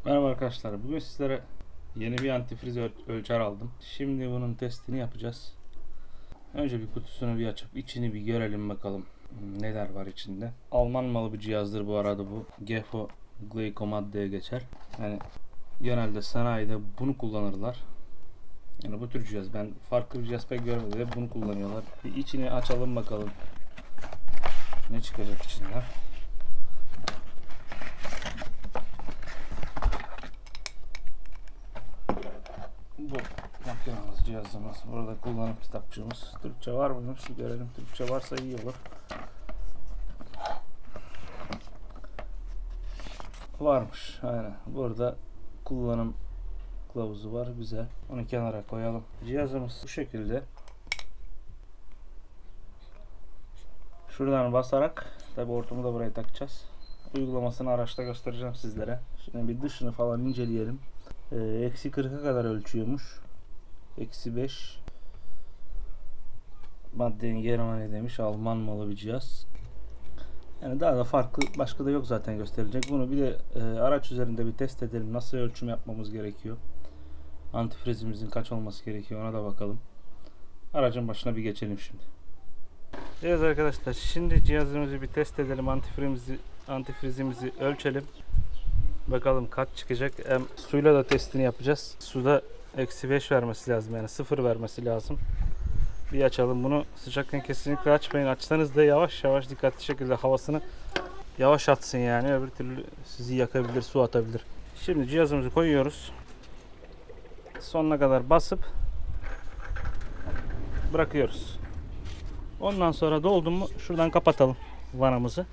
Merhaba arkadaşlar. Bugün sizlere yeni bir antifriz ölçer aldım. Şimdi bunun testini yapacağız. Önce bir kutusunu bir açıp içini bir görelim bakalım neler var içinde. Alman malı bir cihazdır bu arada bu. Gefo Glycomat diye geçer. Yani genelde sanayide bunu kullanırlar. Yani bu tür cihaz. Ben farklı bir cihaz pek görmedim. Hep bunu kullanıyorlar. Bir içini açalım bakalım. Ne çıkacak içinden. Bu makinamız, cihazımız. Burada kullanım kitapçığımız. Türkçe var mı? Bir görelim. Türkçe varsa iyi olur. Varmış. Aynen. Burada kullanım kılavuzu var. Güzel. Onu kenara koyalım. Cihazımız bu şekilde. Şuradan basarak, tabi ortamı da buraya takacağız. Uygulamasını araçta göstereceğim sizlere. Şimdi bir dışını falan inceleyelim. Eksi 40'a kadar ölçüyormuş. Eksi 5 maddenin Germany demiş. Alman malı bir cihaz. Yani daha da farklı başka da yok zaten gösterilecek. Bunu bir de araç üzerinde bir test edelim. Nasıl ölçüm yapmamız gerekiyor? Antifrizimizin kaç olması gerekiyor ona da bakalım. Aracın başına bir geçelim şimdi. Evet arkadaşlar, şimdi cihazımızı bir test edelim. Antifrizimizi ölçelim. Bakalım kaç çıkacak. Hem suyla da testini yapacağız. Suda eksi 5 vermesi lazım, yani 0 vermesi lazım. Bir açalım bunu. Sıcakken kesinlikle açmayın. Açsanız da yavaş yavaş dikkatli şekilde havasını yavaş atsın, yani öbür türlü sizi yakabilir, su atabilir. Şimdi cihazımızı koyuyoruz. Sonuna kadar basıp bırakıyoruz. Ondan sonra doldu mu şuradan kapatalım vanamızı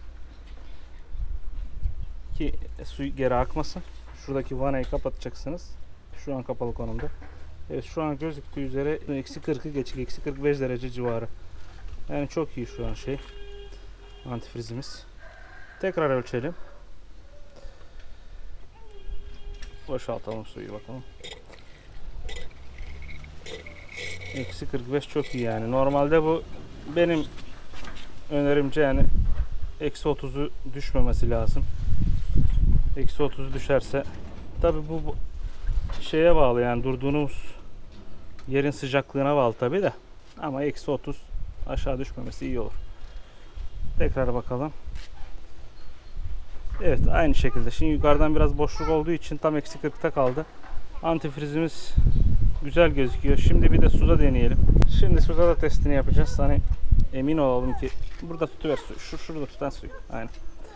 ki su geri akmasın. Şuradaki vanayı kapatacaksınız. Şu an kapalı konumda. Evet, şu an gözüktüğü üzere eksi 40'ı geçik, eksi 45 derece civarı. Yani çok iyi şu an antifrizimiz. Tekrar ölçelim. Boşaltalım suyu bakalım. Eksi 45 çok iyi yani. Normalde bu benim önerimce yani eksi 30'u düşmemesi lazım. Eksi 30'u düşerse tabi bu şeye bağlı, yani durduğunuz yerin sıcaklığına bağlı tabi de, ama eksi 30 aşağı düşmemesi iyi olur. Tekrar bakalım. Evet, aynı şekilde. Şimdi yukarıdan biraz boşluk olduğu için tam eksi 40'ta kaldı. Antifrizimiz güzel gözüküyor. Şimdi bir de suda deneyelim. Şimdi suda da testini yapacağız. Hani emin olalım ki burada tutuver suyu. Şurada tutan suyu. Aynen.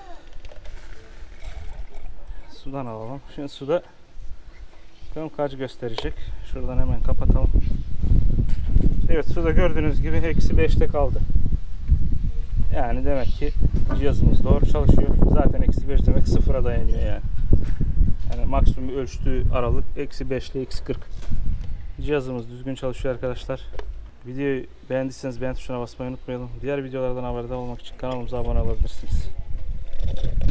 Sudan alalım. Şimdi suda bakalım kaç gösterecek. Şuradan hemen kapatalım. Evet, suda gördüğünüz gibi eksi 5'te kaldı. Yani demek ki cihazımız doğru çalışıyor. Zaten eksi 5 demek sıfıra dayanıyor yani. Yani maksimum ölçtüğü aralık eksi 5 ile eksi 40. Cihazımız düzgün çalışıyor arkadaşlar. Videoyu beğendiyseniz beğen tuşuna basmayı unutmayalım. Diğer videolardan haberdar olmak için kanalımıza abone olabilirsiniz.